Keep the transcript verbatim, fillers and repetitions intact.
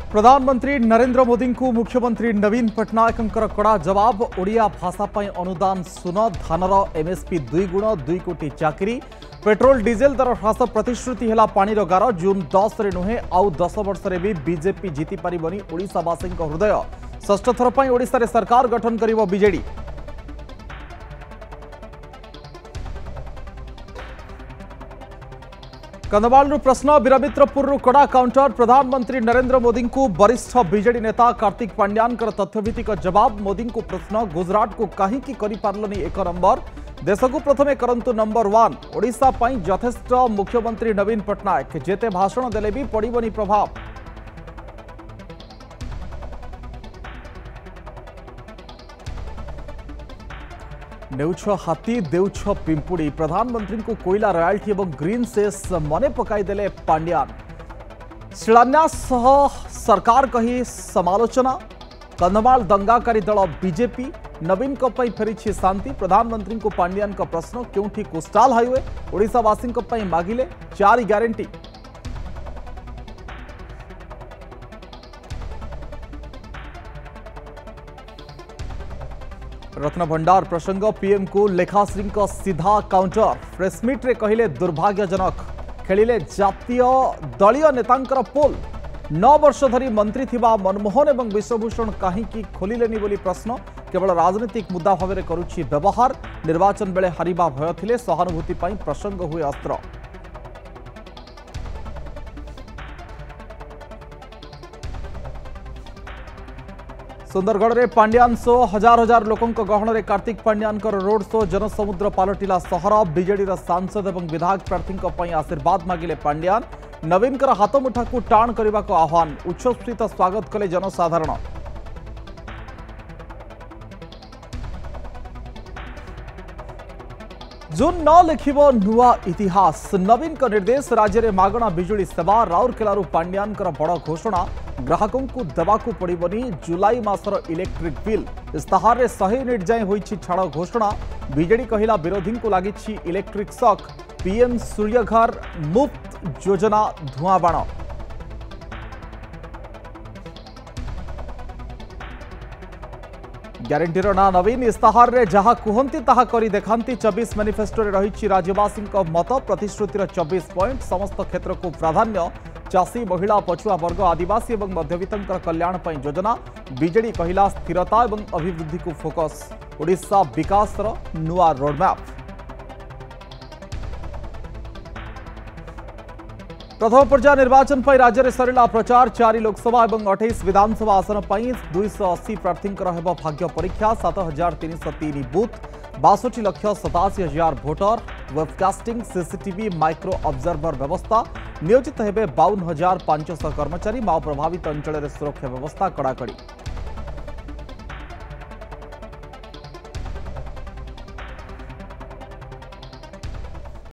प्रधानमंत्री नरेंद्र मोदी को मुख्यमंत्री नवीन पट्टनायक कड़ा जवाब। ओडिया भाषा पर अनुदान शून्य, धानर एमएसपी दुई गुण दुई कोटी चाकरी। पेट्रोल डीजेल दर ह्रास प्रतिश्रुति है पानीर गार। जून दस रे नुहे आउ दस वर्ष भी बीजेपी जीति पारिबनी ओडिशावासी हृदय। षष्ठ थर पर ओडिशा रे सरकार गठन करिवो बीजेडी। कंधमाल प्रश्न, वीरमित्रपुर कड़ा काउंटर। प्रधानमंत्री नरेंद्र मोदी को वरिष्ठ बीजेडी नेता कार्तिक पांड्यान तथ्यभित्तिक जवाब। मोदी को प्रश्न, गुजरात को कहीं करिपारलनी एक नंबर, देश को प्रथमे करंतु नंबर वन। ओडिशा पई यथेष्ट मुख्यमंत्री नवीन पट्टनायक, जेते भाषण देले भी पड़िबनी प्रभाव। नेउछ हाथी देउछ पिंपुड़ी। प्रधानमंत्री को कोयला रॉयल्टी और ग्रीन सेस मने पकाईदेले पांड्यान। शिलान्यास सह सरकार कही समालोचना। कंधमाल दंगाकारी दल बीजेपी। नवीन को पई फेरी शांति। प्रधानमंत्री को पांड्यान का प्रश्न, क्योंठी कोस्टाल हाईवे ओडिशावासी मागिले चार ग्यारंटी। रत्न भंडार प्रसंग, पीएम को लेखाश्री का सीधा काउंटर। प्रेसमिट रे कहिले दुर्भाग्यजनक, खेलिले जातीय दलीय नेतांकर पोल। नौ वर्ष धरी मंत्री थिबा मनमोहन एवं विश्वभूषण कहीं खोलिलेनी बोली प्रश्न। केवल राजनीतिक मुद्दा भाव में करुछि व्यवहार। निर्वाचन बेले हारिबा भय थिले, सहानुभूति पई प्रसंग हुए अस्त्र। सुंदरगढ़ में पांड्यान शो, हजार हजार लोकों गहन में कार्तिक पांड्यान रोड शो। जनसमुद्र पलटिला सहर। बीजेडी सांसद और विधायक प्रार्थी आशीर्वाद मागिले पांड्यान। नवीन हाथ मुठा को टाण करने को आह्वान। उच्छ्वसित स्वागत कले जनसाधारण। जून नौ लिखिब नुआ इतिहास। नवीन का निर्देश, राज्य में मागणा बिजुली सेवा। राउरकेलारू पांड्यान बड़ घोषणा, ग्राहकों को देवाकू पड़िबनी जुलाई मासर इलेक्ट्रिक बिल। इस्ताहार रे सौ यूनिट जाए होईछि छाड़ घोषणा। बीजेडी कहिला विरोधी को लागिछि इलेक्ट्रिक शॉक। पीएम सूर्यघर मुफ्त योजना धुआं बाण। ग्यारंटीर ना नवीन। इस्ताहार रे जहा कुहंती ताहा करी देखांती। चौबीस मैनिफेस्टो रे रहिछि राज्यवासी मत। प्रतिश्रुतिर चौबीस पॉइंट, समस्त क्षेत्र को प्राधान्य। चाषी, महिला, पछुआ वर्ग, आदिवासी और मध्यवित्त कल्याण पर योजना। बीजेडी कहिला स्थिरता और अभिवृद्धि को फोकस। ओडिशा विकास नुआ रोडमैप। प्रथम पर्याय निर्वाचन पर राज्य में सरिला प्रचार। चारि लोकसभा और अठाईस विधानसभा आसन पर दुईश अशी प्रार्थी भाग्य परीक्षा। सात हजार तीन सौ तीन बूथ, बासठी लक्ष सताशी हजार भोटर। वेबकास्टिंग, सीसीटीवी, माइक्रो ऑब्जर्वर व्यवस्था। नियोजित हेबे बावन हजार पांचश कर्मचारी। माओ प्रभावित अंचल सुरक्षा व्यवस्था कड़ाकड़ी।